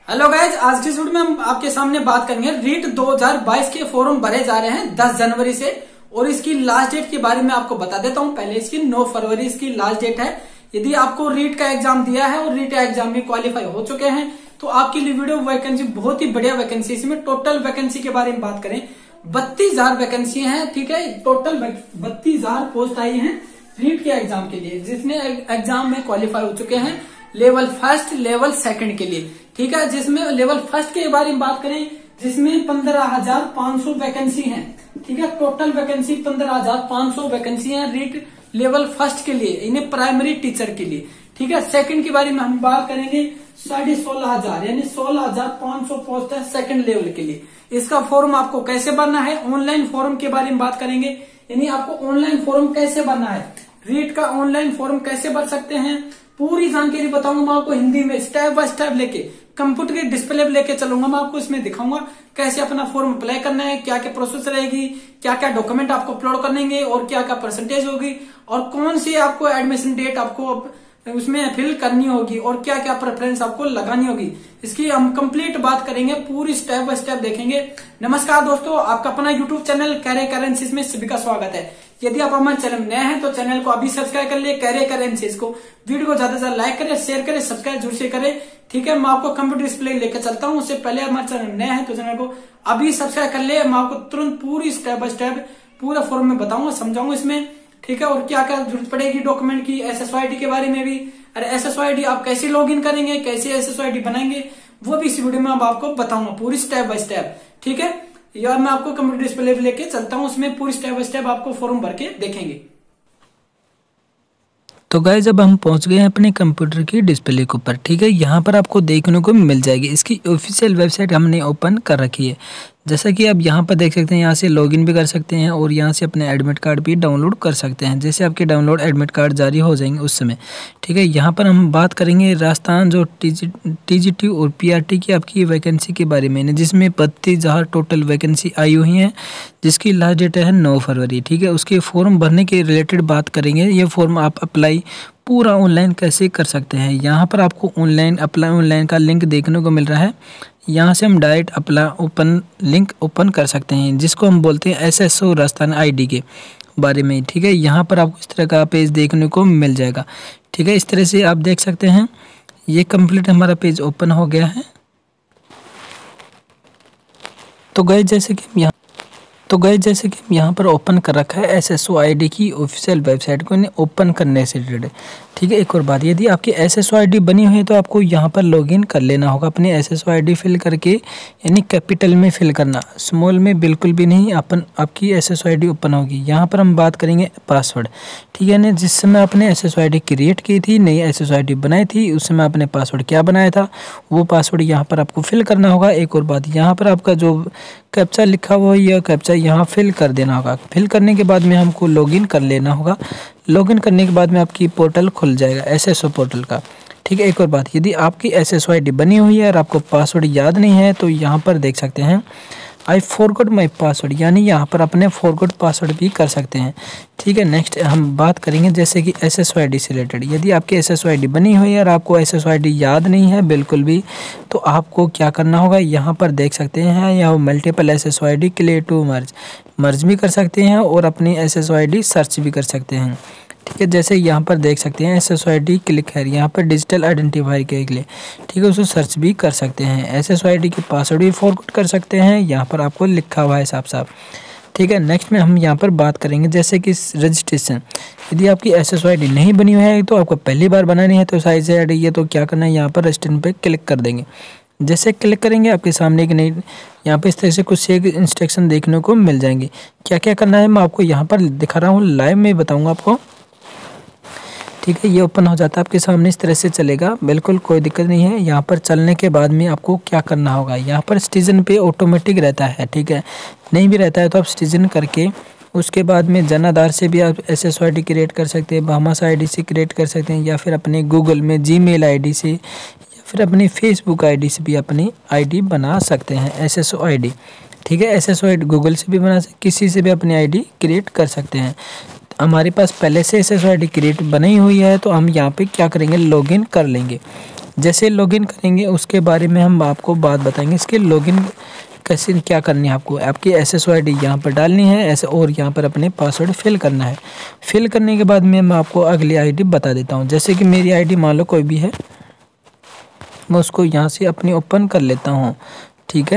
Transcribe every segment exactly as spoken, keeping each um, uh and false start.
Hello guys, आज की इस वीडियो में हम आपके सामने बात करेंगे रीट दो हज़ार बाईस के फॉर्म भरे जा रहे हैं दस जनवरी से और इसकी लास्ट डेट के बारे में आपको बता देता हूं। पहले इसकी नौ फरवरी इसकी लास्ट डेट है। यदि आपको रीट का एग्जाम दिया है और रीट एग्जाम में क्वालिफाई हो चुके हैं तो आपके लिए वीडियो वैकेंसी बहुत ही बढ़िया वैकेंसी। इसमें टोटल वैकेंसी के बारे में बात करें, बत्तीस हजार वैकेंसी है। ठीक है, टोटल बत्तीस हजार पोस्ट आई है रीट के एग्जाम के लिए, जिसने एग्जाम में क्वालिफाई हो चुके हैं लेवल फर्स्ट लेवल सेकंड के लिए। ठीक है, जिसमें लेवल फर्स्ट के बारे में बात करें जिसमें पंद्रह हजार पांच सौ वैकेंसी है। ठीक है, टोटल वैकेंसी पंद्रह हजार पांच सौ वैकेंसी है रीट लेवल फर्स्ट के लिए, इन्हें प्राइमरी टीचर के लिए। ठीक है, सेकंड के बारे में हम बात करेंगे साढ़े सोलह हजार यानी सोलह हजार पांच सौ पोस्ट है सेकंड लेवल के लिए। इसका फॉर्म आपको कैसे भरना है, ऑनलाइन फॉर्म के बारे में बात करेंगे, यानी आपको ऑनलाइन फॉर्म कैसे भरना है, रीट का ऑनलाइन फॉर्म कैसे भर सकते हैं, पूरी जानकारी बताऊंगा मैं आपको हिंदी में स्टेप बाय स्टेप लेके, कंप्यूटर के डिस्प्ले लेके चलूंगा। मैं आपको इसमें दिखाऊंगा कैसे अपना फॉर्म अप्लाई करना है, क्या क्या प्रोसेस रहेगी, क्या क्या डॉक्यूमेंट आपको अपलोड करनेंगे और क्या क्या परसेंटेज होगी और कौन सी आपको एडमिशन डेट आपको उसमें फिल करनी होगी और क्या क्या प्रेफरेंस आपको लगानी होगी। इसकी हम कंप्लीट बात करेंगे, पूरी स्टेप बाय स्टेप देखेंगे। नमस्कार दोस्तों, आपका अपना यूट्यूब चैनल कैरियर करेंसीज में सभी का स्वागत है। यदि आप हमारे चैनल नए हैं तो चैनल को अभी सब्सक्राइब कर लिए कैरियर करेंसीज को, वीडियो को ज्यादा से ज्यादा लाइक करें, शेयर करें, सब्सक्राइब जरूर से करें। ठीक है, मैं आपको कंप्यूटर डिस्प्ले लेकर चलता हूँ। उससे पहले हमारे चैनल नए हैं तो चैनल को अभी सब्सक्राइब कर ले। मैं आपको तुरंत पूरी स्टेप बाय स्टेप पूरा फॉर्म में बताऊंगा, समझाऊंगा इसमें। ठीक है, और क्या क्या जरूरत पड़ेगी डॉक्यूमेंट की, एस एस आई डी के बारे में भी, अरे एस एस आई डी आप कैसे लॉग इन करेंगे, कैसे एस एस आई डी बनाएंगे, वो भी इस वीडियो में अब आपको बताऊंगा पूरी स्टेप बाय स्टेप। ठीक है, यार मैं आपको कंप्यूटर डिस्प्ले लेके चलता हूँ, उसमें पूरी स्टेप बाय स्टेप आपको फॉर्म भर के देखेंगे। तो गाइस अब हम पहुंच गए हैं अपने कंप्यूटर की डिस्प्ले के ऊपर। ठीक है, यहाँ पर आपको देखने को मिल जाएगी इसकी ऑफिशियल वेबसाइट हमने ओपन कर रखी है। जैसा कि आप यहाँ पर देख सकते हैं, यहाँ से लॉगिन भी कर सकते हैं और यहाँ से अपने एडमिट कार्ड भी डाउनलोड कर सकते हैं, जैसे आपके डाउनलोड एडमिट कार्ड जारी हो जाएंगे उस समय। ठीक है, यहाँ पर हम बात करेंगे राजस्थान जो टीजीटी और पीआरटी की आपकी वैकेंसी के बारे में, जिसमें बत्तीस हज़ार टोटल वैकेंसी आई हुई है, जिसकी लास्ट डेट है नौ फरवरी। ठीक है, उसके फॉर्म भरने के रिलेटेड बात करेंगे। ये फॉर्म आप अप्लाई पूरा ऑनलाइन कैसे कर सकते हैं, यहाँ पर आपको ऑनलाइन अप्लाई ऑनलाइन का लिंक देखने को मिल रहा है। यहाँ से हम direct apply open link open कर सकते हैं, जिसको हम बोलते हैं S S O Rajasthan ID के बारे में। ठीक है, यहाँ पर आपको इस तरह का पेज देखने को मिल जाएगा। ठीक है, इस तरह से आप देख सकते हैं ये कंप्लीट हमारा पेज ओपन हो गया है। तो गए जैसे कि यहाँ तो गए जैसे कि यहाँ पर ओपन कर रखा है S S O I D की ऑफिशियल वेबसाइट को, इन्हें ओपन करने से रिलेटेड। ठीक है, एक और बात, यदि आपकी S S O I D बनी हुई है तो आपको यहाँ पर लॉगिन कर लेना होगा अपनी S S O I D fill करके, यानी कैपिटल में फिल करना, स्मॉल में बिल्कुल भी नहीं। अपन आपकी S S O I D open होगी। यहाँ पर हम बात करेंगे पासवर्ड। ठीक है ना, जिस समय आपने S S O I D create की थी, नई S S O I D बनाई थी, उस समय आपने पासवर्ड क्या बनाया था वो पासवर्ड यहाँ पर आपको फिल करना होगा। एक और बात, यहाँ पर आपका जो कैप्चा लिखा हुआ है यह कैप्चा यहाँ फिल कर देना होगा। फिल करने के बाद में हमको लॉगिन कर लेना होगा। लॉगिन करने के बाद में आपकी पोर्टल खुल जाएगा एस एस ओ पोर्टल का। ठीक है, एक और बात, यदि आपकी S S O I D बनी हुई है और आपको पासवर्ड याद नहीं है तो यहाँ पर देख सकते हैं आई फॉरगॉट माई पासवर्ड, यानी यहाँ पर अपने फॉरगॉट पासवर्ड भी कर सकते हैं। ठीक है, नेक्स्ट हम बात करेंगे जैसे कि S S O I D से रिलेटेड। यदि आपकी S S O I D बनी हुई है और आपको S S O I D याद नहीं है बिल्कुल भी, तो आपको क्या करना होगा, यहाँ पर देख सकते हैं यहाँ multiple S S O I D clear to merge merge भी कर सकते हैं और अपनी S S O I D search भी कर सकते हैं। ठीक है, जैसे यहाँ पर देख सकते हैं S S O I D click है, यहाँ पर डिजिटल आइडेंटिफायर के लिए। ठीक है, उसको सर्च भी कर सकते हैं। S S O I D के पासवर्ड भी फॉरगॉट कर सकते हैं, यहाँ पर आपको लिखा हुआ है साफ साफ। ठीक है, नेक्स्ट में हम यहाँ पर बात करेंगे जैसे कि रजिस्ट्रेशन। यदि आपकी S S O I D नहीं बनी हुई है तो आपको पहली बार बनानी है तो साइज आई डी ये तो क्या करना है, यहाँ पर रजिस्ट्रेशन पे क्लिक कर देंगे। जैसे क्लिक करेंगे आपके सामने एक नई यहाँ पे इस तरह से कुछ एक इंस्ट्रक्शन देखने को मिल जाएंगे। क्या क्या करना है मैं आपको यहाँ पर दिखा रहा हूँ, लाइव में बताऊँगा आपको। ठीक है, ये ओपन हो जाता है आपके सामने, इस तरह से चलेगा, बिल्कुल कोई दिक्कत नहीं है। यहाँ पर चलने के बाद में आपको क्या करना होगा, यहाँ पर सिटीजन पे ऑटोमेटिक रहता है। ठीक है, नहीं भी रहता है तो आप सिटीजन करके उसके बाद में जन आधार से भी आप S S O I D create कर सकते हैं, भामास आई डी से क्रिएट कर सकते हैं, या फिर अपने गूगल में जी मेल आई डी से, या फिर अपनी फेसबुक आई डी से भी अपनी आई डी बना सकते हैं S S O I D. ठीक है, S S O I D Google से भी बना सकते, किसी से भी अपनी आई डी क्रिएट कर सकते हैं। हमारे पास पहले से S S O I D create बनी हुई है तो हम यहाँ पे क्या करेंगे, लॉगिन कर लेंगे। जैसे लॉगिन करेंगे उसके बारे में हम आपको बात बताएंगे। इसके लॉगिन कैसे क्या करनी है, आपको आपकी S S O I D यहाँ पर डालनी है ऐसे, और यहाँ पर अपने पासवर्ड फिल करना है। फिल करने के बाद में मैं आपको अगली आईडी बता देता हूँ। जैसे कि मेरी आईडी मान लो कोई भी है, मैं उसको यहाँ से अपनी ओपन कर लेता हूँ, ठीक है।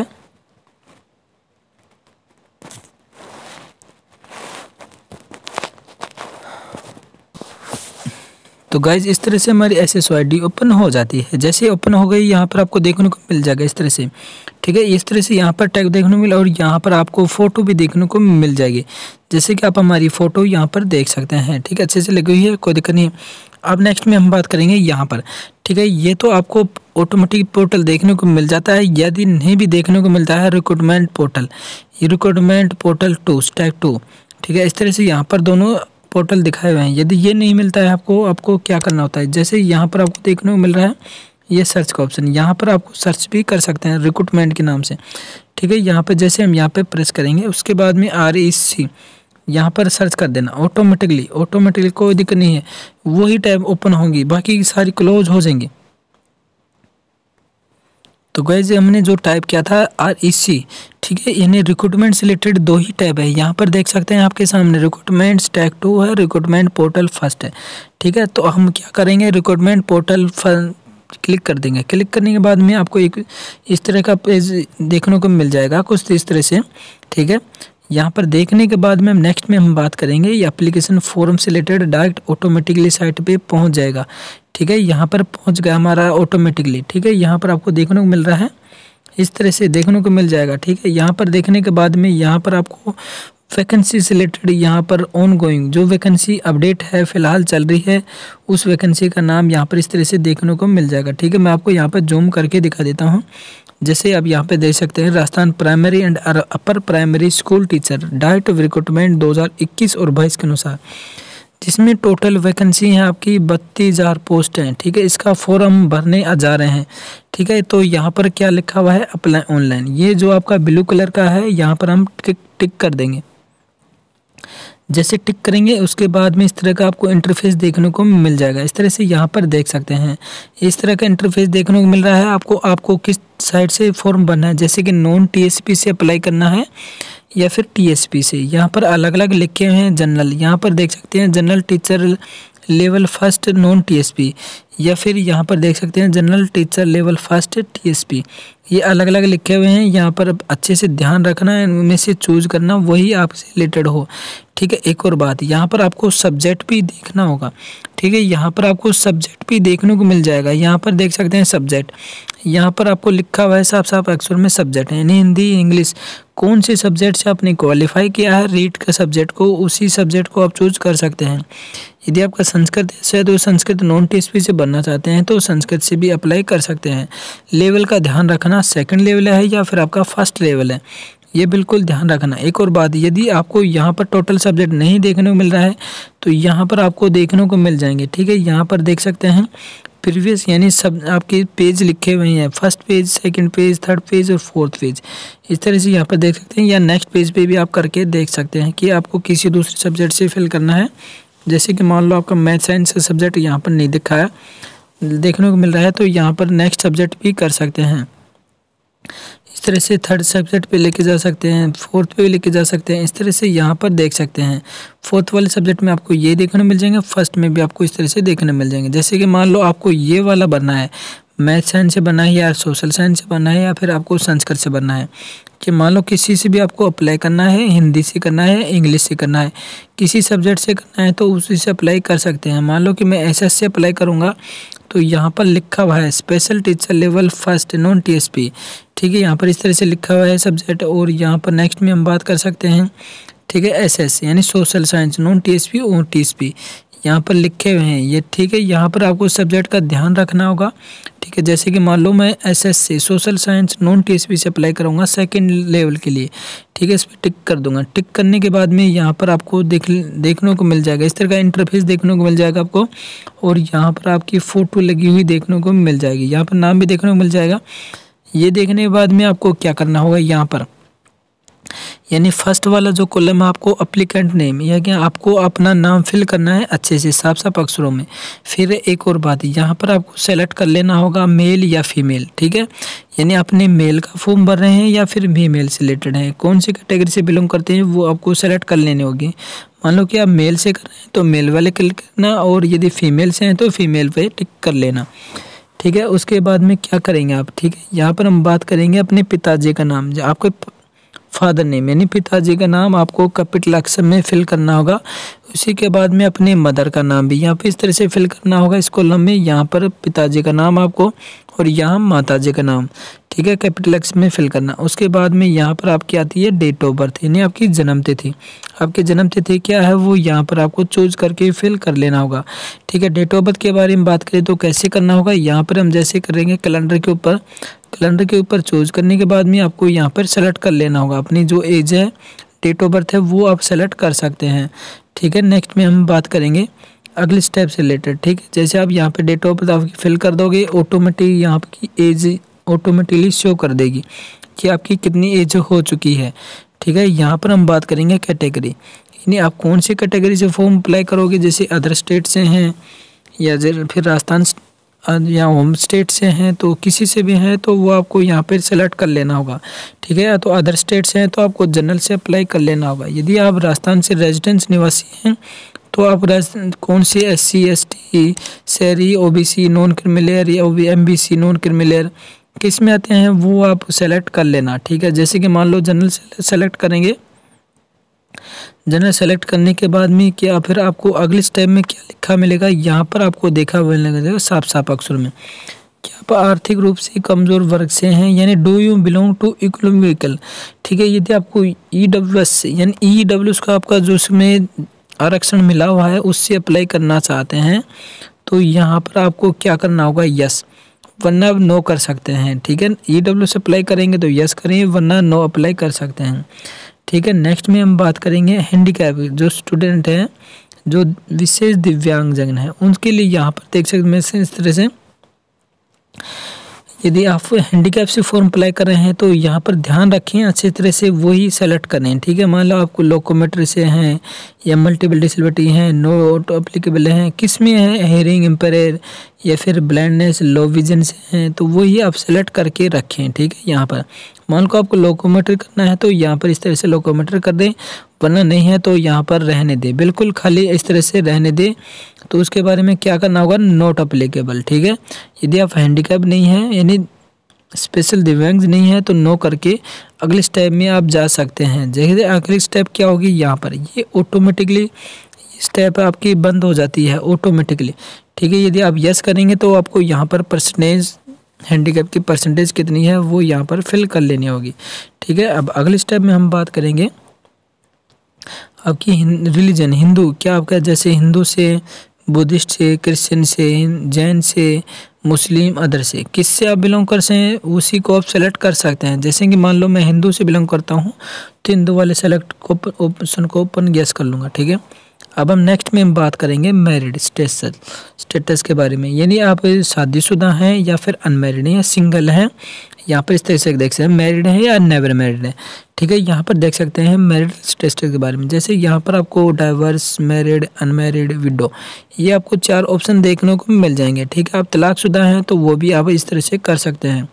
तो गाइज इस तरह से हमारी S S O I D open हो जाती है। जैसे ओपन हो गई यहाँ पर आपको देखने को मिल जाएगा इस तरह से, ठीक है। इस तरह से यहाँ पर टैग देखने को मिला और यहाँ पर आपको फ़ोटो भी देखने को मिल जाएगी। जैसे कि आप हमारी फ़ोटो यहाँ पर देख सकते हैं, ठीक है, अच्छे से लगी हुई है, कोई दिक्कत नहीं है। अब नेक्स्ट में हम बात करेंगे यहाँ पर, ठीक है। ये तो आपको ऑटोमेटिक पोर्टल देखने को मिल जाता है। यदि नहीं भी देखने को मिलता है रिक्रूटमेंट पोर्टल, ये recruitment portal two stack two, ठीक है। इस तरह से यहाँ पर दोनों पोर्टल दिखाए हुए हैं। यदि ये नहीं मिलता है आपको आपको क्या करना होता है, जैसे यहाँ पर आपको देखने को मिल रहा है ये सर्च का ऑप्शन, यहाँ पर आपको सर्च भी कर सकते हैं रिक्रूटमेंट के नाम से, ठीक है। यहाँ पे जैसे हम यहाँ पे प्रेस करेंगे उसके बाद में आर ई सी यहाँ पर सर्च कर देना, ऑटोमेटिकली ऑटोमेटिकली कोई दिक्कत नहीं है, वही टैब ओपन होंगी, बाकी सारी क्लोज हो जाएंगी। तो गाइस हमने जो टाइप किया था आर ई सी, ठीक है, यानी रिक्रूटमेंट से रिलेटेड दो ही टैब है। यहाँ पर देख सकते हैं आपके सामने रिक्रूटमेंट स्टैक टू है, रिक्रूटमेंट पोर्टल फर्स्ट है, ठीक है। तो हम क्या करेंगे, रिक्रूटमेंट पोर्टल क्लिक कर देंगे। क्लिक करने के बाद में आपको एक इस तरह का पेज देखने को मिल जाएगा कुछ इस तरह से, ठीक है। यहाँ पर देखने के बाद में नेक्स्ट में हम बात करेंगे ये एप्लीकेशन फॉर्म से रिलेटेड डायरेक्ट ऑटोमेटिकली साइट पे पहुँच जाएगा, ठीक है। यहाँ पर पहुँच गया हमारा ऑटोमेटिकली, ठीक है। यहाँ पर आपको देखने को मिल रहा है इस तरह से देखने को मिल जाएगा, ठीक है। यहाँ पर देखने के बाद में यहाँ पर आपको वैकेंसी से रिलेटेड यहाँ पर ऑन गोइंग जो वैकेंसी अपडेट है फिलहाल चल रही है उस वैकेंसी का नाम यहाँ पर इस तरह से देखने को मिल जाएगा, ठीक है। मैं आपको यहाँ पर जूम करके दिखा देता हूँ। जैसे आप यहाँ पे देख सकते हैं Rajasthan primary and upper primary school teacher diet recruitment दो हज़ार इक्कीस और बाईस के अनुसार, जिसमें टोटल वैकेंसी है आपकी बत्तीस हज़ार पोस्ट हैं, ठीक है। इसका फॉर्म भरने आ जा रहे हैं, ठीक है। तो यहाँ पर क्या लिखा हुआ है, अप्लाई ऑनलाइन, ये जो आपका ब्लू कलर का है यहाँ पर हम टिक टिक कर देंगे। जैसे टिक करेंगे उसके बाद में इस तरह का आपको इंटरफेस देखने को मिल जाएगा। इस तरह से यहाँ पर देख सकते हैं इस तरह का इंटरफेस देखने को मिल रहा है। आपको आपको किस साइड से फॉर्म भरना है, जैसे कि नॉन टीएसपी से अप्लाई करना है या फिर टीएसपी से। यहाँ पर अलग अलग लिखे हुए हैं जनरल, यहाँ पर देख सकते हैं general teacher level first non TSP, या फिर यहाँ पर देख सकते हैं general teacher level first TSP, ये अलग अलग लिखे हुए हैं। यहाँ पर अच्छे से ध्यान रखना है, उनमें से चूज करना वही आपसे रिलेटेड हो, ठीक है। एक और बात, यहाँ पर आपको सब्जेक्ट भी देखना होगा, ठीक है। यहाँ पर आपको सब्जेक्ट भी देखने को मिल जाएगा। यहाँ पर देख सकते हैं सब्जेक्ट, यहाँ पर आपको लिखा हुआ है साफ साफ अक्षर में सब्जेक्ट है, यानी हिंदी इंग्लिश कौन से सब्जेक्ट से आपने क्वालिफाई किया है रीट का सब्जेक्ट को, उसी सब्जेक्ट को आप चूज कर सकते हैं। यदि आपका संस्कृत है तो संस्कृत नॉन टीएसपी से बनना चाहते हैं तो संस्कृत से भी अप्लाई कर सकते हैं। लेवल का ध्यान रखना, सेकंड लेवल है या फिर आपका फर्स्ट लेवल है, ये बिल्कुल ध्यान रखना। एक और बात, यदि आपको यहाँ पर टोटल सब्जेक्ट नहीं देखने को मिल रहा है तो यहाँ पर आपको देखने को मिल जाएंगे, ठीक है। यहाँ पर देख सकते हैं प्रीवियस, यानी सब आपके पेज लिखे हुए हैं, first page, second page, third page और फोर्थ पेज। इस तरह से यहाँ पर देख सकते हैं, या नेक्स्ट पेज पे भी आप करके देख सकते हैं कि आपको किसी दूसरे सब्जेक्ट से फिल करना है। जैसे कि मान लो आपका मैथ साइंस का सब्जेक्ट यहाँ पर नहीं दिखा है, देखने को मिल रहा है, तो यहाँ पर नेक्स्ट सब्जेक्ट भी कर सकते हैं। इस तरह से थर्ड सब्जेक्ट पे लेके जा सकते हैं, फोर्थ पे लेके जा सकते हैं। इस तरह से यहाँ पर देख सकते हैं फोर्थ वाले सब्जेक्ट में आपको ये देखने मिल जाएंगे, फर्स्ट में भी आपको इस तरह से देखने मिल जाएंगे। जैसे कि मान लो आपको ये वाला बनना है, मैथ साइंस से बनना है या सोशल साइंस से बनना है या फिर आपको संस्कृत से बनना है, कि मान लो किसी से भी आपको अप्लाई करना है, हिंदी से करना है, इंग्लिश से करना है, किसी सब्जेक्ट से करना है तो उसी से अप्लाई कर सकते हैं। मान लो कि मैं एस एस से अप्लाई करूँगा तो यहाँ पर लिखा हुआ है special teacher level first non TSP, ठीक है। यहाँ पर इस तरह से लिखा हुआ है सब्जेक्ट, और यहाँ पर नेक्स्ट में हम बात कर सकते हैं, ठीक है, एसएस यानी सोशल साइंस नॉन टीएसपी और टीएसपी यहाँ पर लिखे हुए हैं ये, ठीक है। यहाँ पर आपको सब्जेक्ट का ध्यान रखना होगा, ठीक है। जैसे कि मान लो मैं एसएस से सोशल साइंस नॉन टीएसपी से अप्लाई करूँगा सेकंड लेवल के लिए, ठीक है, इस पर टिक कर दूंगा। टिक करने के बाद में यहाँ पर आपको देख देखने को मिल जाएगा, इस तरह का इंटरफेस देखने को मिल जाएगा आपको, और यहाँ पर आपकी फ़ोटो लगी हुई देखने को मिल जाएगी, यहाँ पर नाम भी देखने को मिल जाएगा। ये देखने के बाद में आपको क्या करना होगा, यहाँ पर यानी फर्स्ट वाला जो कॉलम है आपको अप्लीकेंट नेम, या कि आपको अपना नाम फिल करना है अच्छे से साफ साफ अक्षरों में। फिर एक और बात, यहाँ पर आपको सेलेक्ट कर लेना होगा मेल या फीमेल, ठीक है, यानी अपने मेल का फॉर्म भर रहे हैं या फिर फीमेल से रिलेटेड हैं, कौन सी कैटेगरी से बिलोंग करते हैं वो आपको सेलेक्ट कर लेनी होगी। मान लो कि आप मेल से कर रहे हैं तो मेल वाले क्लिक करना, और यदि फीमेल से हैं तो फीमेल पे टिक कर लेना, ठीक है। उसके बाद में क्या करेंगे आप, ठीक है, यहाँ पर हम बात करेंगे अपने पिताजी का नाम, जो आपके फादर नेम यानी पिताजी का नाम आपको कैपिटल अक्षर में फिल करना होगा। उसी के बाद में अपने मदर का नाम भी यहाँ पे इस तरह से फिल करना होगा इस कॉलम में, यहाँ पर पिताजी का नाम आपको और यहाँ माताजी का नाम, ठीक है, कैपिटल अक्षर में फिल करना। उसके बाद में यहाँ पर आपकी आती है डेट ऑफ बर्थ यानी आपकी जन्म तिथि, आपकी जन्म तिथि क्या है वो यहाँ पर आपको चूज करके फिल कर लेना होगा, ठीक है। डेट ऑफ बर्थ के बारे में बात करें तो कैसे करना होगा, यहाँ पर हम जैसे करेंगे कैलेंडर के ऊपर, कैलेंडर के ऊपर चूज करने के बाद में आपको यहाँ पर सेलेक्ट कर लेना होगा अपनी जो एज है, डेट ऑफ बर्थ है वो आप सेलेक्ट कर सकते हैं, ठीक है। नेक्स्ट में हम बात करेंगे अगले स्टेप से रिलेटेड, ठीक है। जैसे आप यहाँ पे डेट ऑफ बर्थ आपकी फिल कर दोगे, ऑटोमेटिक यहाँ की एज ऑटोमेटिकली शो कर देगी कि आपकी कितनी एज हो चुकी है, ठीक है। यहाँ पर हम बात करेंगे कैटेगरी, यानी आप कौन सी कैटेगरी से फॉर्म अप्लाई करोगे, जैसे अदर स्टेट से हैं या फिर राजस्थान या होम स्टेट से हैं, तो किसी से भी हैं तो वो आपको यहाँ पर सेलेक्ट कर लेना होगा, ठीक है। तो अदर स्टेट से हैं तो आपको जनरल से अप्लाई कर लेना होगा। यदि आप राजस्थान से रेजिडेंस निवासी हैं तो आप कौन सी एस सी एस टी शहरी O B C non criminal या M B C non criminal किस में आते हैं वो आप सेलेक्ट कर लेना, ठीक है। जैसे कि मान लो जनरल सेलेक्ट करेंगे, जनरल सेलेक्ट करने के बाद में क्या फिर आपको अगले स्टेप में क्या लिखा मिलेगा, यहाँ पर आपको देखा मिलेगा साफ साफ अक्षर में कि आप आर्थिक रूप से कमज़ोर वर्ग से हैं, यानी do you belong to economic vehicle, ठीक है। यदि आपको ई डब्ल्यू एस यानी ई डब्ल्यू एस का आपका जो उसमें आरक्षण मिला हुआ है उससे अप्लाई करना चाहते हैं तो यहाँ पर आपको क्या करना होगा, यस, वरना आप नो कर सकते हैं, ठीक है। ई डब्ल्यू से अप्लाई करेंगे तो यस करेंगे, वरना नो अप्लाई कर सकते हैं, ठीक है। नेक्स्ट में हम बात करेंगे हैंडीकैप, जो स्टूडेंट हैं जो विशेष दिव्यांगजन हैं उनके लिए यहाँ पर देख सकते हैं इस तरह से, यदि आप हैंडीकैप से फॉर्म अप्लाई कर रहे हैं तो यहाँ पर ध्यान रखें अच्छी तरह से वही सेलेक्ट करें, ठीक है। मान लो आपको लोकोमेट्री से हैं या मल्टीपल डिसेबिलिटी हैं, नोट अप्लीकेबल हैं, किस में है, हेयरिंग इम्पेयर या फिर ब्लाइंडनेस लो विजन से हैं, तो वही आप सेलेक्ट करके रखें, ठीक है। यहाँ पर मान लो आपको लोकोमेट्री करना है तो यहाँ पर इस तरह से लोकोमेट्री कर दें, वरना नहीं है तो यहाँ पर रहने दें, बिल्कुल खाली इस तरह से रहने दें। तो उसके बारे में क्या करना होगा, नॉट अप्लीकेबल, ठीक है। यदि आप हैंडीकैप नहीं है यानी स्पेशल दिव्यांग नहीं है तो नो करके अगले स्टेप में आप जा सकते हैं। जैसे अगली स्टेप क्या होगी, यहाँ पर ये ऑटोमेटिकली स्टेप आपकी बंद हो जाती है ऑटोमेटिकली, ठीक है। यदि आप यस करेंगे तो आपको यहाँ पर परसेंटेज हैंडीकैप की परसेंटेज कितनी है वो यहाँ पर फिल कर लेनी होगी, ठीक है। अब अगले स्टेप में हम बात करेंगे आपकी रिलीजन, हिंदू, क्या आपका जैसे हिंदू से, बुद्धिस्ट से, क्रिश्चियन से, जैन से, मुस्लिम, अदर से, किससे आप बिलोंग कर से उसी को आप सेलेक्ट कर सकते हैं। जैसे कि मान लो मैं हिंदू से बिलोंग करता हूँ तो हिंदू वाले सेलेक्ट ऑप्शन को ओपन गैस कर लूँगा, ठीक है। अब हम नेक्स्ट में हम बात करेंगे मैरिड स्टेटस स्टेटस के बारे में, यानी आप शादीशुदा हैं या फिर अनमैरिड हैं या सिंगल हैं। यहाँ पर इस तरह से देख सकते हैं मैरिड है या नेवर मैरिड है, ठीक है। यहाँ पर देख सकते हैं मैरिड स्टेटस के बारे में, जैसे यहाँ पर आपको डाइवर्स, मैरिड, अनमैरिड, विडो, ये आपको चार ऑप्शन देखने को मिल जाएंगे, ठीक है। आप तलाकशुदा हैं तो वो भी आप इस तरह से कर सकते हैं।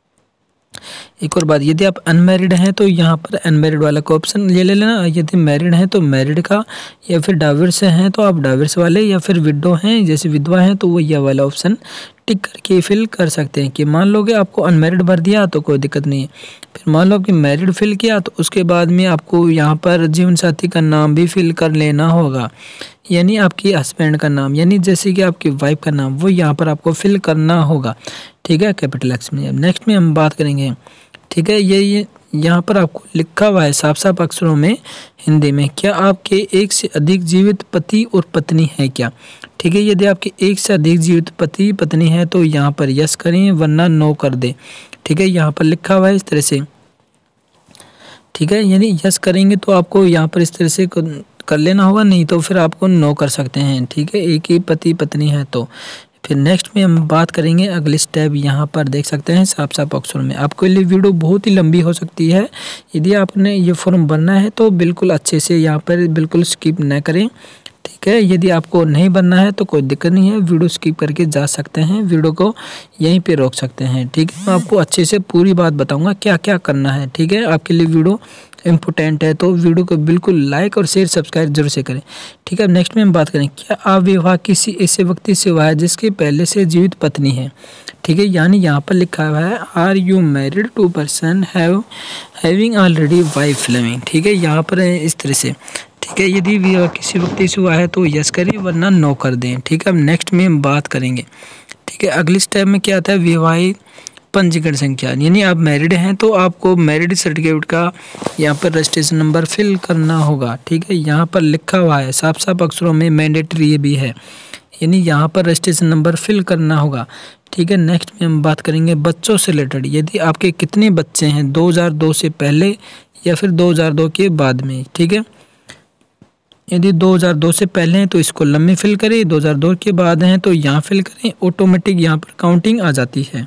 एक और बात, यदि आप अनमैरिड हैं तो यहाँ पर अनमैरिड वाला का ऑप्शन ले लेना, यदि मैरिड हैं तो मैरिड का, या फिर डाइवर्स हैं तो आप डाइवर्स वाले, या फिर विडो हैं जैसे विधवा हैं तो वो यह वाला ऑप्शन टिक करके फिल कर सकते हैं। कि मान लो कि आपको अनमैरिड भर दिया तो कोई दिक्कत नहीं है, फिर मान लो कि मैरिड फिल किया तो उसके बाद में आपको यहाँ पर जीवन साथी का नाम भी फिल कर लेना होगा, यानी आपकी हस्बैंड का नाम, यानी जैसे कि आपकी वाइफ का नाम वो यहाँ पर आपको फिल करना होगा, ठीक है, कैपिटल एक्स में। नेक्स्ट में हम बात करेंगे, ठीक है, ये ये यहाँ पर आपको लिखा हुआ है साफ साफ अक्षरों में हिंदी में, क्या आपके एक से अधिक जीवित पति और पत्नी है क्या, ठीक है। यदि आपके एक से अधिक जीवित पति पत्नी है तो यहाँ पर यस करें, वरना नो कर दें, ठीक है। यहाँ पर लिखा हुआ है इस तरह से, ठीक है, यानी यस करेंगे तो आपको यहाँ पर इस तरह से कर लेना होगा, नहीं तो फिर आपको नो कर सकते हैं, ठीक है। एक ही पति पत्नी है तो फिर नेक्स्ट में हम बात करेंगे अगले स्टेप। यहाँ पर देख सकते हैं साफ साफ अक्षरों में। आपके लिए वीडियो बहुत ही लंबी हो सकती है, यदि आपने ये फॉर्म भरना है तो बिल्कुल अच्छे से यहाँ पर बिल्कुल स्किप न करें, ठीक है। यदि आपको नहीं बनना है तो कोई दिक्कत नहीं है, वीडियो स्किप करके जा सकते हैं, वीडियो को यहीं पे रोक सकते हैं, ठीक है। मैं आपको अच्छे से पूरी बात बताऊंगा क्या क्या करना है, ठीक है। आपके लिए वीडियो इम्पोर्टेंट है तो वीडियो को बिल्कुल लाइक और शेयर सब्सक्राइब जरूर से करें, ठीक है। नेक्स्ट में हम बात करें, क्या आप विवाह किसी ऐसे व्यक्ति से हुआ है जिसकी पहले से जीवित पत्नी है, ठीक है। यानी यहाँ पर लिखा हुआ है are you married to person have having already wife living, ठीक है। यहाँ पर इस तरह से, ठीक है। यदि विवाह किसी व्यक्ति से हुआ है तो यस करें वरना नो कर दें, ठीक है। अब नेक्स्ट में हम बात करेंगे, ठीक है। अगले स्टेप में क्या आता है, विवाहित पंजीकरण संख्या। यानी आप मैरिड हैं तो आपको मैरिड सर्टिफिकेट का यहाँ पर रजिस्ट्रेशन नंबर फिल करना होगा, ठीक है। यहाँ पर लिखा हुआ है साफ साफ अक्षरों में, मैंडेटरी ये भी है, यानी यहाँ पर रजिस्ट्रेशन नंबर फिल करना होगा, ठीक है। नेक्स्ट में हम बात करेंगे बच्चों से रिलेटेड। यदि आपके कितने बच्चे हैं दो हज़ार दो से पहले या फिर दो हज़ार दो के बाद में, ठीक है। यदि दो हज़ार दो से पहले हैं तो इस कॉलम में फिल करें, दो हज़ार दो के बाद हैं तो यहाँ फिल करें, ऑटोमेटिक यहाँ पर काउंटिंग आ जाती है।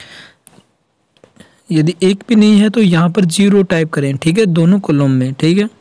यदि एक भी नहीं है तो यहाँ पर जीरो टाइप करें, ठीक है, दोनों कॉलम में, ठीक है।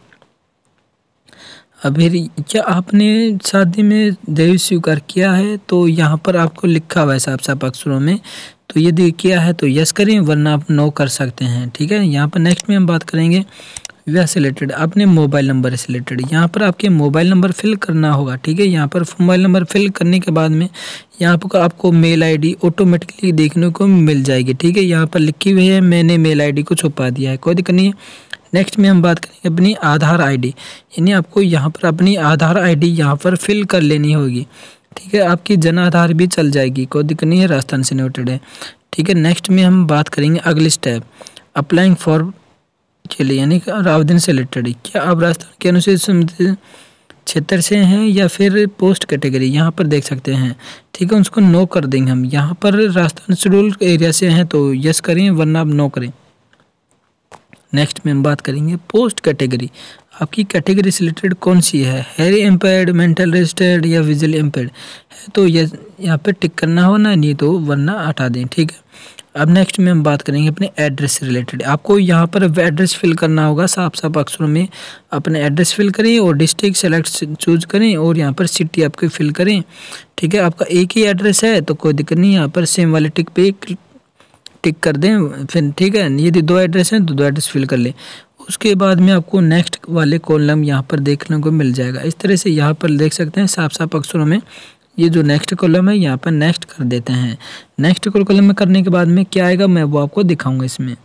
अभी क्या आपने शादी में दहेज स्वीकार किया है तो यहाँ पर आपको लिखा हुआ है साफ साफ अक्षरों में, तो यदि किया है तो यस करें वरना आप नो कर सकते हैं, ठीक है। यहाँ पर नेक्स्ट में हम बात करेंगे विवाह से रिलेटेड, अपने मोबाइल नंबर से रिलेटेड। यहाँ पर आपके मोबाइल नंबर फिल करना होगा, ठीक है। यहाँ पर मोबाइल नंबर फिल करने के बाद में यहाँ पर आपको मेल आईडी ऑटोमेटिकली देखने को मिल जाएगी, ठीक है। यहाँ पर लिखी हुई है, मैंने मेल आईडी को छुपा दिया है, कोई दिक्कत नहीं है। नेक्स्ट में हम बात करेंगे अपनी आधार आईडी, यानी आपको यहाँ पर अपनी आधार आईडी यहाँ पर फिल कर लेनी होगी, ठीक है। आपकी जन आधार भी चल जाएगी, कोई दिक्कत नहीं है, राजस्थान से नोटेड है, ठीक है। नेक्स्ट में हम बात करेंगे अगले स्टेप, अप्लाइंग फॉर के लिए, यानी आवेदन से रिलेटेड। क्या आप राजस्थान के अनुसूचित क्षेत्र से हैं या फिर पोस्ट कैटेगरी, यहाँ पर देख सकते हैं, ठीक है। उसको नो कर देंगे हम। यहाँ पर राजस्थान शेड्यूल एरिया से हैं तो यस करें वरना आप नो करें। नेक्स्ट में हम बात करेंगे पोस्ट कैटेगरी, आपकी कैटेगरी से रिलेटेड कौन सी है, हेयरिंग इम्पेयर्ड, मेंटल रेजिस्टर्ड या विजुअली इम्पेयर्ड है तो ये यहाँ पे टिक करना हो ना, नहीं तो वरना हटा दें, ठीक है। अब नेक्स्ट में हम बात करेंगे अपने एड्रेस से रिलेटेड। आपको यहाँ पर एड्रेस फिल करना होगा, साफ साफ अक्षरों में अपने एड्रेस फिल करें और डिस्ट्रिक्ट सेलेक्ट चूज करें और यहाँ पर सिटी आपकी फिल करें, ठीक है। आपका एक ही एड्रेस है तो कोई दिक्कत नहीं, यहाँ पर सेम वाले टिक पे टिक कर दें फिर, ठीक है। यदि दो एड्रेस हैं तो दो एड्रेस फिल कर लें। उसके बाद में आपको नेक्स्ट वाले कॉलम यहाँ पर देखने को मिल जाएगा। इस तरह से यहाँ पर देख सकते हैं साफ साफ अक्षरों में, ये जो नेक्स्ट कॉलम है यहाँ पर नेक्स्ट कर देते हैं। नेक्स्ट कॉलम में करने के बाद में क्या आएगा मैं वो आपको दिखाऊंगा इसमें।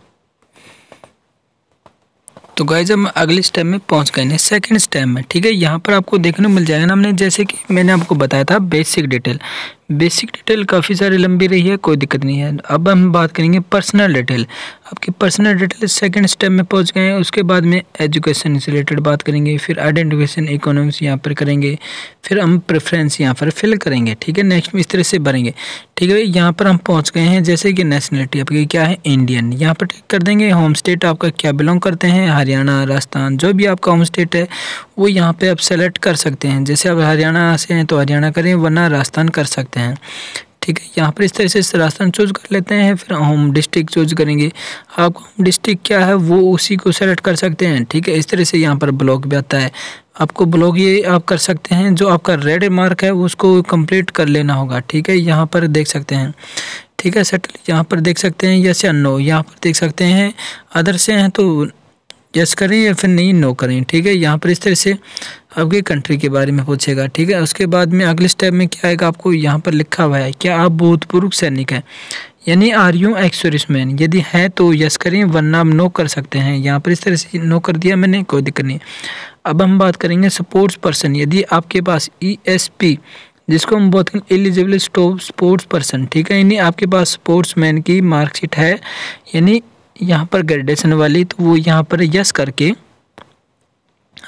तो गाइस हम अगले स्टेप में पहुंच गए हैं, सेकंड स्टेप में, ठीक है। यहाँ पर आपको देखने को मिल जाएगा ना, हमने जैसे कि मैंने आपको बताया था बेसिक डिटेल। बेसिक डिटेल काफ़ी सारी लंबी रही है, कोई दिक्कत नहीं है। अब हम बात करेंगे पर्सनल डिटेल। आपकी पर्सनल डिटेल सेकंड स्टेप में पहुंच गए हैं। उसके बाद में एजुकेशन से रिलेटेड बात करेंगे, फिर आइडेंटिफिकेशन इकोनॉमिक्स यहाँ पर करेंगे, फिर हम प्रेफरेंस यहाँ पर फिल करेंगे, ठीक है। नेक्स्ट में इस तरह से भरेंगे, ठीक है। यहाँ पर हम पहुँच गए हैं, जैसे कि नेशनलिटी आपकी क्या है, इंडियन, यहाँ पर टिक कर देंगे। होम स्टेट आपका क्या बिलोंग करते हैं, हरियाणा, राजस्थान, जो भी आपका होम स्टेट है वो यहाँ पे आप सेलेक्ट कर सकते हैं। जैसे आप हरियाणा से हैं तो हरियाणा करें वरना राजस्थान कर सकते हैं, ठीक है। यहाँ पर इस तरह से राजस्थान चूज कर लेते हैं, फिर होम डिस्ट्रिक्ट चूज करेंगे। आप होम डिस्ट्रिक्ट क्या है वो उसी को सेलेक्ट कर सकते हैं, ठीक है। इस तरह से यहाँ पर ब्लॉक भी आता है, आपको ब्लॉक ये आप कर सकते हैं, जो आपका रेड मार्क है उसको कंप्लीट कर लेना होगा, ठीक है। यहाँ पर देख सकते हैं, ठीक है। सेटल यहाँ पर देख सकते हैं यस या नो, यहाँ पर देख सकते हैं अदर से हैं तो यस करें या फिर नहीं नो करें, ठीक है। यहाँ पर इस तरह से आपके कंट्री के बारे में पूछेगा, ठीक है। उसके बाद में अगले स्टेप में क्या आएगा, आपको यहाँ पर लिखा हुआ है क्या आप भूतपूर्व सैनिक हैं, यानी आर यू एक्स सर्विसमैन। यदि है तो यस करें वरना आप नो कर सकते हैं। यहाँ पर इस तरह से नो कर दिया मैंने, कोई दिक्कत नहीं। अब हम बात करेंगे स्पोर्ट्स पर्सन। यदि आपके पास ई एस पी जिसको हम बोलते हैं एलिजिबल स्पोर्ट्स पर्सन, ठीक है, यानी आपके पास स्पोर्ट्स मैन की मार्कशीट है, यानी यहाँ पर ग्रेजुएशन वाली, तो वो यहाँ पर यस करके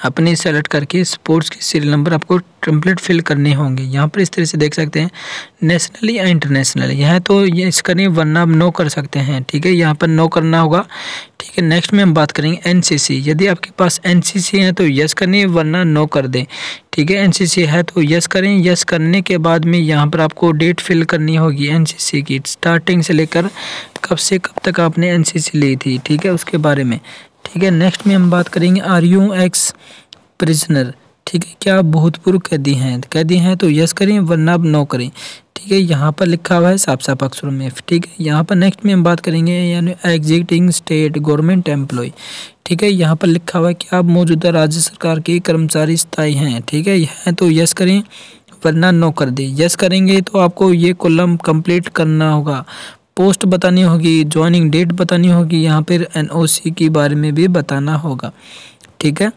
अपने सेलेक्ट करके स्पोर्ट्स के सीरियल नंबर आपको टेम्पलेट फिल करने होंगे। यहाँ पर इस तरह से देख सकते हैं नेशनली या इंटरनेशनल, यहाँ तो ये इस करें वरना आप नो कर सकते हैं। ठीक है, यहाँ पर नो करना होगा। ठीक है, नेक्स्ट में हम बात करेंगे एनसीसी। यदि आपके पास एनसीसी है तो यस करें वरना नो कर दें। ठीक है, एनसीसी है तो यस करें। यस करने के बाद में यहाँ पर आपको डेट फिल करनी होगी एनसीसी की, स्टार्टिंग से लेकर कब से कब तक आपने एनसीसी ली थी। ठीक है, उसके बारे में। ठीक है, नेक्स्ट में हम बात करेंगे आर यू एक्स प्रिजनर। ठीक है, क्या आप भूतपूर्व कैदी हैं? कैदी हैं तो यस करें वरना आप नो करें। ठीक है, यहाँ पर लिखा हुआ है साफ साफ अक्षरों में। ठीक है, यहाँ पर नेक्स्ट में हम बात करेंगे यानी एग्जिस्टिंग स्टेट गवर्नमेंट एम्प्लॉय। ठीक है, यहाँ पर लिखा हुआ है कि आप मौजूदा राज्य सरकार के कर्मचारी स्थायी हैं। ठीक है, यह तो यस करें वरना नो कर दें। यस करेंगे तो आपको ये कॉलम कंप्लीट करना होगा, पोस्ट बतानी होगी, ज्वाइनिंग डेट बतानी होगी, यहाँ पर एनओसी के बारे में भी बताना होगा। ठीक है,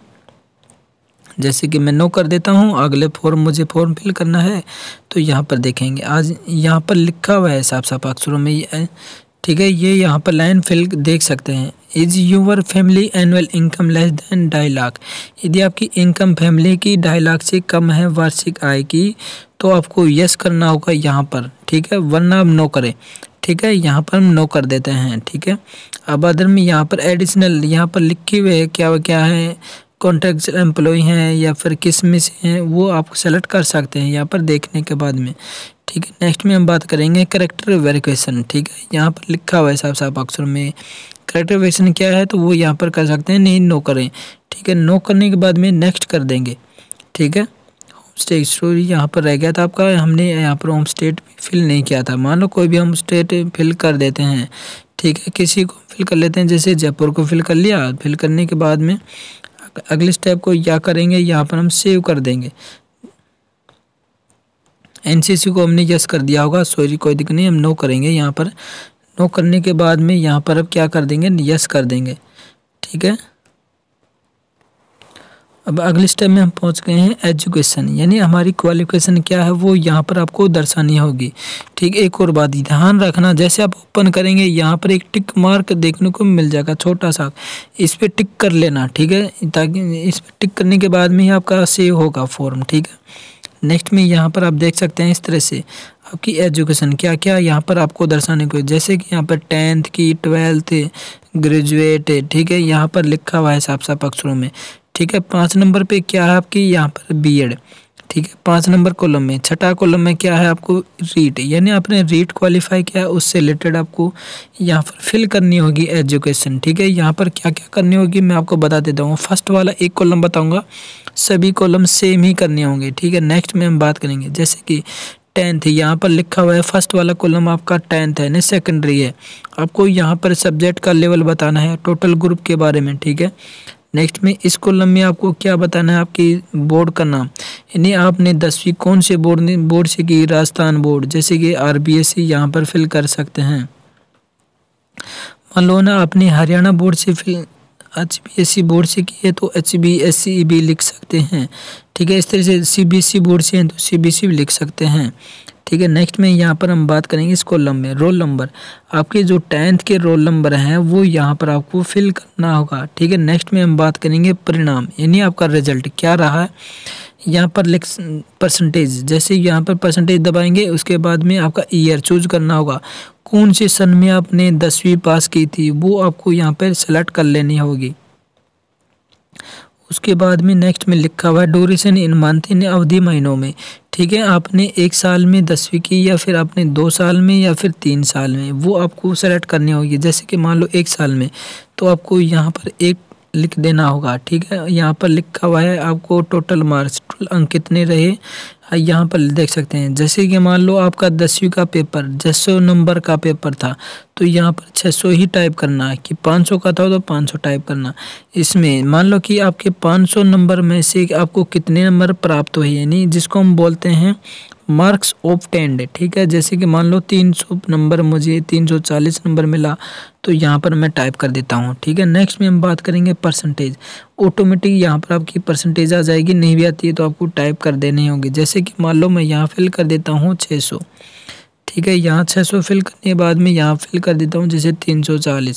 जैसे कि मैं नो कर देता हूँ। अगले फॉर्म मुझे फॉर्म फिल करना है तो यहाँ पर देखेंगे आज यहाँ पर लिखा हुआ है साफ साफ अक्षरों में ये। ठीक है, ये यहाँ पर लाइन फिल देख सकते हैं। Is your family annual income less than ढाई लाख। यदि आपकी इनकम फैमिली की ढाई लाख से कम है वार्षिक आय की तो आपको यस करना होगा यहाँ पर। ठीक है, वरना आप नो करें। ठीक है, यहाँ पर हम नो कर देते हैं। ठीक है, अब अदर में यहाँ पर एडिशनल यहाँ पर लिखे हुए क्या क्या है, कॉन्ट्रैक्चुअल एम्प्लॉय हैं या फिर किस में से हैं वो आप सेलेक्ट कर सकते हैं यहाँ पर देखने के बाद में। ठीक है, नेक्स्ट में हम बात करेंगे करेक्टर वेरिफिकेशन। ठीक है, यहाँ पर लिखा हुआ है साफ साफ अक्षर में करेक्टर वेरिफिकेशन क्या है तो वो यहाँ पर कर सकते हैं, नहीं नो करें। ठीक है, नो करने के बाद में नेक्स्ट कर देंगे। ठीक है, होम स्टे स्टोरी यहाँ पर रह गया था आपका, हमने यहाँ पर होम स्टेट फिल नहीं किया था। मान लो कोई भी होम स्टेट फिल कर देते हैं। ठीक है, किसी को फिल कर लेते हैं, जैसे जयपुर को फिल कर लिया। फिल करने के बाद में अगले स्टेप को क्या करेंगे, यहाँ पर हम सेव कर देंगे। एनसीसी को हमने यस कर दिया होगा, सॉरी कोई दिक्कत नहीं, हम नो करेंगे। यहाँ पर नो करने के बाद में यहाँ पर अब क्या कर देंगे, यस कर देंगे। ठीक है, अब अगले स्टेप में हम पहुंच गए हैं एजुकेशन, यानी हमारी क्वालिफिकेशन क्या है वो यहाँ पर आपको दर्शानी होगी। ठीक, एक और बात ध्यान रखना, जैसे आप ओपन करेंगे यहाँ पर एक टिक मार्क देखने को मिल जाएगा छोटा सा, इस पर टिक कर लेना। ठीक है, ताकि इस पर टिक करने के बाद में ही आपका सेव होगा फॉर्म। ठीक है, नेक्स्ट में यहाँ पर आप देख सकते हैं इस तरह से आपकी एजुकेशन क्या क्या यहाँ पर आपको दर्शाने को, जैसे कि यहाँ पर टेंथ की, ट्वेल्थ, ग्रेजुएट। ठीक है, यहाँ पर लिखा हुआ है साफ साफ अक्षरों में। ठीक है, पाँच नंबर पे क्या है आपकी यहाँ पर बीएड। ठीक है, पाँच नंबर कॉलम में, छठा कॉलम में क्या है आपको रीट, यानी आपने रीट क्वालिफाई किया है उससे रिलेटेड आपको यहाँ पर फिल करनी होगी एजुकेशन। ठीक है, यहाँ पर क्या क्या करनी होगी मैं आपको बता देता हूँ। फर्स्ट वाला एक कॉलम बताऊँगा, सभी कॉलम सेम ही करने होंगे। ठीक है, नेक्स्ट में हम बात करेंगे जैसे कि टेंथ, यहाँ पर लिखा हुआ है फर्स्ट वाला कॉलम आपका टेंथ है, नहीं सेकेंडरी है। आपको यहाँ पर सब्जेक्ट का लेवल बताना है, टोटल ग्रुप के बारे में। ठीक है, नेक्स्ट में इस कॉलम में आपको क्या बताना है, आपकी बोर्ड का नाम, यानी आपने दसवीं कौन से बोर्ड बोर्ड से की, राजस्थान बोर्ड, जैसे कि आरबीएससी यहाँ पर फिल कर सकते हैं। मान लो ना आपने हरियाणा बोर्ड से fill H B S C board से की है तो एच बी एस सी भी लिख सकते हैं। ठीक है, इस तरह से C B S E board से हैं तो सी बी एस ई भी लिख सकते हैं। ठीक है, नेक्स्ट में यहाँ पर हम बात करेंगे इस कॉलम में रोल नंबर, आपके जो टेंथ के रोल नंबर हैं वो यहाँ पर आपको फिल करना होगा। ठीक है, नेक्स्ट में हम बात करेंगे परिणाम, यानी आपका रिजल्ट क्या रहा है। यहाँ पर लिख परसेंटेज, जैसे यहाँ पर परसेंटेज दबाएंगे उसके बाद में आपका ईयर चूज करना होगा, कौन से सन में आपने दसवीं पास की थी वो आपको यहाँ पर सेलेक्ट कर लेनी होगी। उसके बाद में नेक्स्ट में लिखा हुआ है ड्यूरेशन इन मंथ, इन अवधि महीनों में। ठीक है, आपने एक साल में दसवीं की या फिर आपने दो साल में या फिर तीन साल में, वो आपको सेलेक्ट करनी होगी। जैसे कि मान लो एक साल में तो आपको यहाँ पर एक लिख देना होगा। ठीक है, यहाँ पर लिखा हुआ है आपको टोटल मार्क्स, टोटल अंक कितने रहे यहाँ पर देख सकते हैं। जैसे कि मान लो आपका दसवीं का पेपर छः सौ नंबर का पेपर था तो यहाँ पर छः सौ ही टाइप करना है, कि पाँच सौ का था तो पाँच सौ टाइप करना। इसमें मान लो कि आपके पाँच सौ नंबर में से आपको कितने नंबर प्राप्त हुए, यानी जिसको हम बोलते हैं मार्क्स ऑब्टेन्ड। ठीक है, जैसे कि मान लो तीन सौ नंबर, मुझे तीन सौ चालीस नंबर मिला तो यहाँ पर मैं टाइप कर देता हूँ। ठीक है, नेक्स्ट में हम बात करेंगे परसेंटेज, ऑटोमेटिक यहाँ पर आपकी परसेंटेज आ जाएगी, नहीं भी आती है तो आपको टाइप कर देनी होगी। जैसे कि मान लो मैं यहाँ फिल कर देता हूँ छः सौ। ठीक है, यहाँ छः सौ फिल करने के बाद में यहाँ फिल कर देता हूँ जैसे तीन सौ चालीस।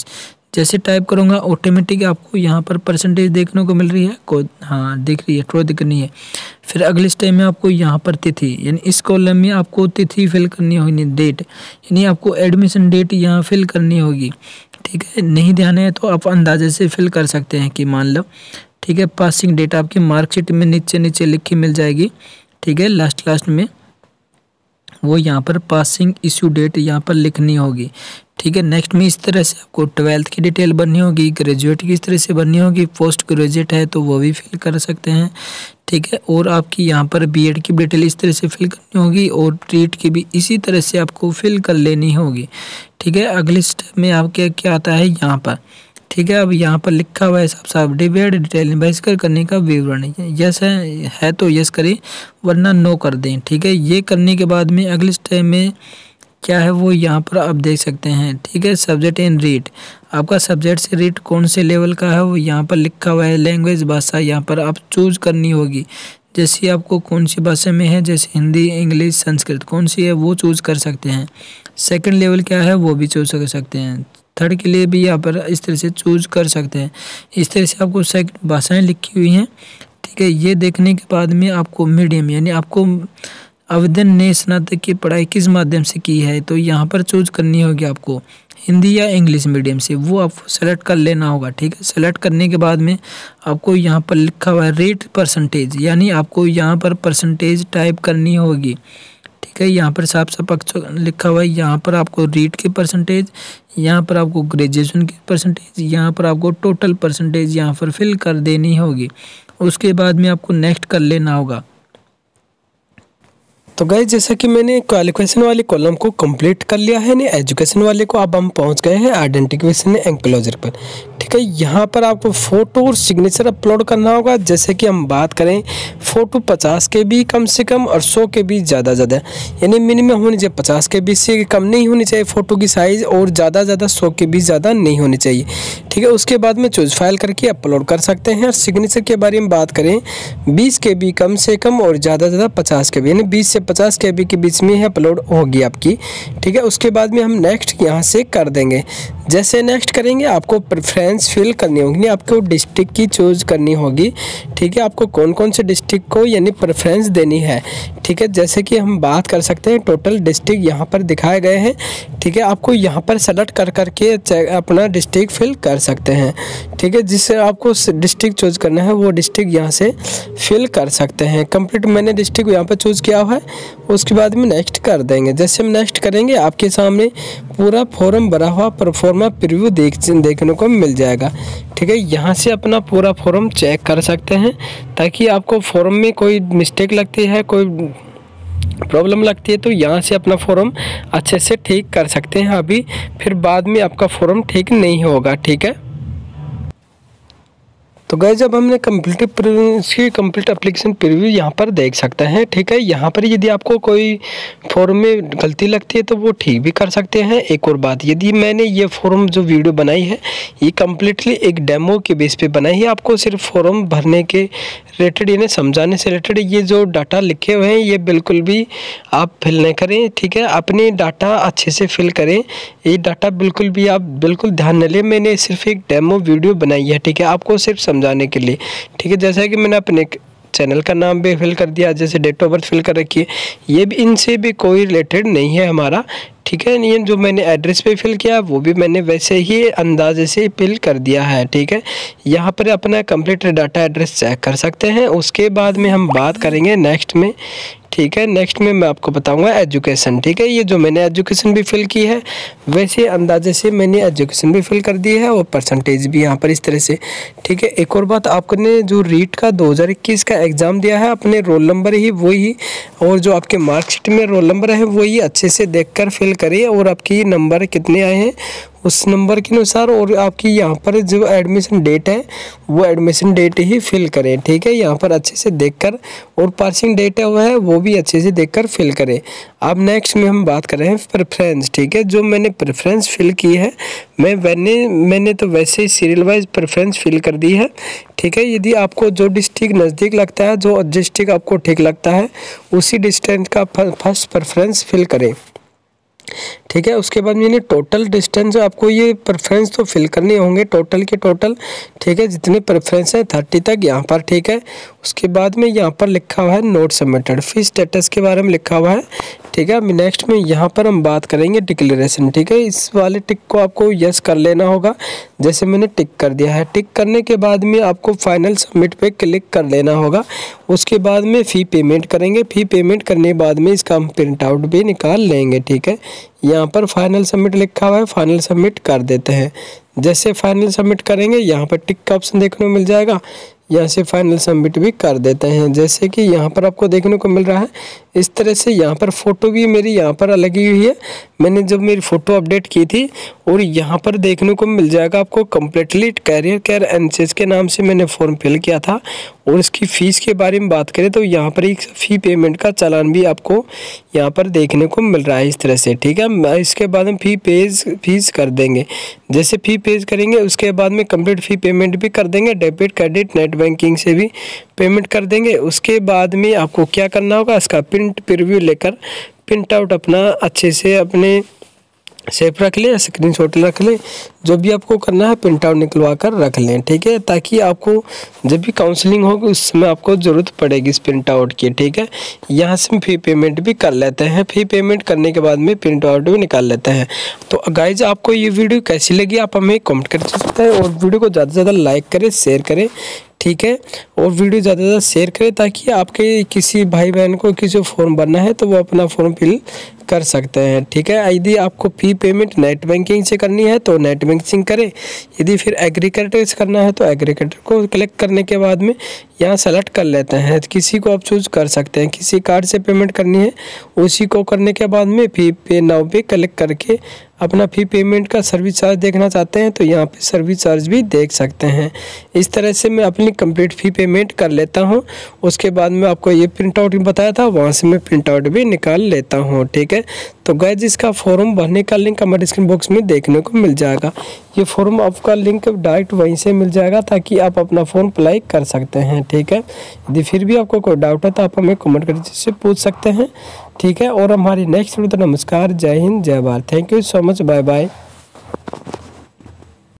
जैसे टाइप करूँगा ऑटोमेटिक आपको यहाँ पर परसेंटेज देखने को मिल रही है, को हाँ दिख रही है, थोड़ा दिख नहीं है। फिर अगले स्टेप में आपको यहाँ पर तिथि, यानी इस कॉलम में आपको तिथि फिल करनी होगी, डेट, यानी आपको एडमिशन डेट यहाँ फिल करनी होगी। ठीक है, नहीं ध्यान है तो आप अंदाजे से फिल कर सकते हैं कि मान लो। ठीक है, पासिंग डेट आपकी मार्कशीट में नीचे नीचे लिख के मिल जाएगी। ठीक है, लास्ट लास्ट में वो यहाँ पर पासिंग इशू डेट यहाँ पर लिखनी होगी। ठीक है, नेक्स्ट में इस तरह से आपको ट्वेल्थ की डिटेल भरनी होगी, ग्रेजुएट की इस तरह से भरनी होगी, पोस्ट ग्रेजुएट है तो वो भी फिल कर सकते हैं। ठीक है, और आपकी यहाँ पर बीएड की डिटेल इस तरह से फिल करनी होगी और ट्रीट की भी इसी तरह से आपको फिल कर लेनी होगी। ठीक है, अगले स्टेप में आपके क्या आता है यहाँ पर। ठीक है, अब यहाँ पर लिखा हुआ है साफ साफ डिबेट डिटेल बहिष्कार करने का विवरण, यस है, है तो यस करें वरना नो कर दें। ठीक है, ये करने के बाद में अगले स्टेप में क्या है वो यहाँ पर आप देख सकते हैं। ठीक है, सब्जेक्ट इन रीड, आपका सब्जेक्ट से रीड कौन से लेवल का है वो यहाँ पर लिखा हुआ है। लैंग्वेज भाषा यहाँ पर आप चूज करनी होगी, जैसे आपको कौन सी भाषा में है, जैसे हिंदी, इंग्लिश, संस्कृत कौन सी है वो चूज कर सकते हैं। सेकंड लेवल क्या है वो भी चूज कर सकते हैं। थर्ड के लिए भी यहाँ पर इस तरह से चूज कर सकते हैं। इस तरह से आपको सेकंड भाषाएं लिखी हुई हैं। ठीक है, ये देखने के बाद में आपको मीडियम, यानी आपको आवेदन ने स्नातक की पढ़ाई किस माध्यम से की है तो यहाँ पर चूज करनी होगी आपको, हिंदी या इंग्लिश मीडियम से, वो आपको सेलेक्ट कर लेना होगा। ठीक है, सेलेक्ट करने के बाद में आपको यहाँ पर लिखा हुआ है रेट परसेंटेज, यानी आपको यहाँ पर परसेंटेज टाइप करनी होगी। ठीक है, यहाँ पर साफ साफ लिखा हुआ है, यहाँ पर आपको रीट की परसेंटेज, यहाँ पर आपको ग्रेजुएशन की परसेंटेज, यहाँ पर आपको टोटल परसेंटेज यहाँ पर फिल कर देनी होगी। उसके बाद में आपको नेक्स्ट कर लेना होगा। तो गाइस जैसा कि मैंने क्वालिफिकेशन वाले कॉलम को कंप्लीट कर लिया है, ना एजुकेशन वाले को अब हम पहुंच गए हैं आइडेंटिफिकेशन एंक्लोजर पर। ठीक है, यहाँ पर आपको फ़ोटो और सिग्नेचर अपलोड करना होगा। जैसे कि हम बात करें फ़ोटो पचास के बी कम से कम और सौ के बी ज़्यादा ज़्यादा, यानी मिनिमम होनी चाहिए पचास के बी से कम नहीं होनी चाहिए फ़ोटो की साइज़, और ज़्यादा ज़्यादा सौ के बी ज़्यादा नहीं होनी चाहिए। ठीक है, उसके बाद में चूज फाइल करके अपलोड कर सकते हैं। और सिग्नेचर के बारे में बात करें, बीस के बी कम से कम और ज़्यादा ज़्यादा पचास के बी, यानी बीस से पचास के बी के बीच में ही अपलोड होगी आपकी। ठीक है, उसके बाद में हम नेक्स्ट यहाँ से कर देंगे। जैसे नेक्स्ट करेंगे आपको प्रेफरेंस फिल करनी होगी, आपको डिस्ट्रिक्ट की चूज करनी होगी। ठीक है, आपको कौन कौन से डिस्ट्रिक्ट को यानी प्रेफरेंस देनी है। ठीक है, जैसे कि हम बात कर सकते हैं टोटल डिस्ट्रिक्ट यहाँ पर दिखाए गए हैं। ठीक है, आपको यहाँ पर सेलेक्ट कर करके अपना डिस्ट्रिक्ट फिल कर सकते हैं। ठीक है, जिससे आपको डिस्ट्रिक्ट चूज करना है वो डिस्ट्रिक्ट यहाँ से फिल कर सकते हैं। कंप्लीट मैंने डिस्ट्रिक्ट यहाँ पर चूज किया हुआ है, उसके बाद में नेक्स्ट कर देंगे। जैसे हम नेक्स्ट करेंगे आपके सामने पूरा फॉर्म भरा हुआ परफॉर्मा प्रीव्यू देख देखने को मिल जाएगा। ठीक है, यहाँ से अपना पूरा फॉर्म चेक कर सकते हैं, ताकि आपको फॉर्म में कोई मिस्टेक लगती है, कोई प्रॉब्लम लगती है तो यहाँ से अपना फॉर्म अच्छे से ठीक कर सकते हैं अभी, फिर बाद में आपका फॉर्म ठीक नहीं होगा। ठीक है, तो गाइस जब हमने कंप्लीट इसकी कंप्लीट एप्लीकेशन प्रीव्यू यहाँ पर देख सकते हैं। ठीक है, यहाँ पर यदि आपको कोई फॉर्म में गलती लगती है तो वो ठीक भी कर सकते हैं। एक और बात, यदि मैंने ये फॉर्म जो वीडियो बनाई है ये कम्प्लीटली एक डेमो के बेस पे बनाई है, आपको सिर्फ फॉर्म भरने के रिलेटेड यानी समझाने से रिलेटेड, ये जो डाटा लिखे हुए हैं ये बिल्कुल भी आप फिल नहीं करें। ठीक है, अपने डाटा अच्छे से फिल करें, ये डाटा बिल्कुल भी आप बिल्कुल ध्यान न लें। मैंने सिर्फ एक डेमो वीडियो बनाई है। ठीक है, आपको सिर्फ समझाने के लिए। ठीक है, जैसा कि मैंने अपने चैनल का नाम भी फिल कर दिया, जैसे डेट ऑफ बर्थ फिल कर रखी है, ये भी इनसे भी कोई रिलेटेड नहीं है हमारा। ठीक है, ये जो मैंने एड्रेस पे फिल किया वो भी मैंने वैसे ही अंदाजे से फिल कर दिया है। ठीक है, यहाँ पर अपना कंप्लीट डाटा एड्रेस चेक कर सकते हैं। उसके बाद में हम बात करेंगे नेक्स्ट में। ठीक है, नेक्स्ट में मैं आपको बताऊंगा एजुकेशन। ठीक है, ये जो मैंने एजुकेशन भी फिल की है वैसे अंदाजे से मैंने एजुकेशन भी फिल कर दी है, और परसेंटेज भी यहाँ पर इस तरह से। ठीक है, एक और बात, आपने जो रीट का दो हज़ार इक्कीस का एग्ज़ाम दिया है अपने रोल नंबर ही वही, और जो आपके मार्कशीट में रोल नंबर है वही अच्छे से देखकर फिल करिए, और आपकी नंबर कितने आए हैं उस नंबर के अनुसार, और आपकी यहाँ पर जो एडमिशन डेट है वो एडमिशन डेट ही फिल करें। ठीक है, यहाँ पर अच्छे से देखकर, और पासिंग डेट है वो है वो भी अच्छे से देखकर फिल करें। अब नेक्स्ट में हम बात कर रहे हैं प्रेफरेंस। ठीक है, जो मैंने प्रेफरेंस फिल की है मैं मैंने मैंने तो वैसे ही सीरियल वाइज प्रेफरेंस फिल कर दी है। ठीक है, यदि आपको जो डिस्ट्रिक्ट नज़दीक लगता है, जो डिस्ट्रिक्ट आपको ठीक लगता है उसी डिस्ट्रिक्ट का फर्स्ट प्रेफरेंस फिल करें। ठीक है। उसके बाद मैंने टोटल डिस्टेंस आपको ये प्रेफरेंस तो फिल करने होंगे टोटल के टोटल, ठीक है, जितने प्रेफरेंस है थर्टी तक यहाँ पर, ठीक है। उसके बाद में यहाँ पर लिखा हुआ है नोट सबमिटेड, फीस स्टेटस के बारे में लिखा हुआ है, ठीक है। अब नेक्स्ट में यहाँ पर हम बात करेंगे डिक्लेरेशन, ठीक है। इस वाले टिक को आपको यस कर लेना होगा, जैसे मैंने टिक कर दिया है। टिक करने के बाद में आपको फाइनल सबमिट पे क्लिक कर लेना होगा। उसके बाद में फ़ी पेमेंट करेंगे, फ़ी पेमेंट करने के बाद में इसका हम प्रिंट आउट भी निकाल लेंगे, ठीक है। यहाँ पर फाइनल सबमिट लिखा हुआ है, फाइनल सबमिट कर देते हैं। जैसे फाइनल सबमिट करेंगे यहाँ पर टिक का ऑप्शन देखने को मिल जाएगा, यहाँ से फाइनल सबमिट भी कर देते हैं। जैसे कि यहाँ पर आपको देखने को मिल रहा है इस तरह से। यहाँ पर फ़ोटो भी मेरी यहाँ पर लगी हुई है, मैंने जब मेरी फ़ोटो अपडेट की थी। और यहाँ पर देखने को मिल जाएगा आपको कम्प्लीटली कैरियर केयर एनएचएस के नाम से मैंने फॉर्म फिल किया था। और इसकी फ़ीस के बारे में बात करें तो यहाँ पर एक फ़ी पेमेंट का चालान भी आपको यहाँ पर देखने को मिल रहा है इस तरह से, ठीक है। इसके बाद हम फ़ी पेज फीस कर देंगे। जैसे फ़ी पेज करेंगे उसके बाद में कंप्लीट फ़ी पेमेंट भी कर देंगे, डेबिट क्रेडिट नेट बैंकिंग से भी पेमेंट कर देंगे। उसके बाद में आपको क्या करना होगा, इसका प्रिंट प्रीव्यू लेकर प्रिंट आउट अपना अच्छे से अपने सेव रख लें, स्क्रीनशॉट रख लें, जो भी आपको करना है प्रिंट आउट निकलवा कर रख लें, ठीक है। ताकि आपको जब भी काउंसलिंग होगी उस समय आपको ज़रूरत पड़ेगी इस प्रिंट आउट की, ठीक है। यहाँ से फ़ी पेमेंट भी कर लेते हैं, फ़ी पेमेंट करने के बाद में प्रिंट आउट भी निकाल लेते हैं। तो गाइज आपको ये वीडियो कैसी लगी आप हमें कमेंट कर सकते हैं, और वीडियो को ज़्यादा से ज़्यादा लाइक करें, शेयर करें, ठीक है। और वीडियो ज़्यादा से ज़्यादा शेयर करें ताकि आपके किसी भाई बहन को किसी फॉर्म भरना है तो वो अपना फॉर्म फिल कर सकते हैं, ठीक है। यदि आपको फ़ी पेमेंट नेट बैंकिंग से करनी है तो नेट बैंकिंग करें, यदि फिर एग्रीकल्चर से करना है तो एग्रीकल्चर को क्लिक करने के बाद में यहाँ सेलेक्ट कर लेते हैं। किसी को आप चूज़ कर सकते हैं, किसी कार्ड से पेमेंट करनी है उसी को करने के बाद में फ़ी पे नाउ पे क्लिक करके अपना फ़ी पेमेंट का सर्विस चार्ज देखना चाहते हैं तो यहाँ पे सर्विस चार्ज भी देख सकते हैं। इस तरह से मैं अपनी कंप्लीट फ़ी पेमेंट कर लेता हूँ। उसके बाद में आपको ये प्रिंट आउट बताया था, वहाँ से मैं प्रिंट आउट भी निकाल लेता हूँ, ठीक है। तो गाइस इसका फॉर्म भरने का लिंक हमारे डिस्क्रिप्शन बॉक्स में देखने को मिल जाएगा। ये फॉर्म आपका लिंक डायरेक्ट वहीं से मिल जाएगा ताकि आप अपना फॉर्म अप्लाई कर सकते हैं, ठीक है। यदि फिर भी आपको कोई डाउट है तो आप हमें कमेंट करके से पूछ सकते हैं, ठीक है। और हमारी नेक्स्ट वीडियो, तो नमस्कार, जय हिंद, जय Bharat, thank you so much, bye bye.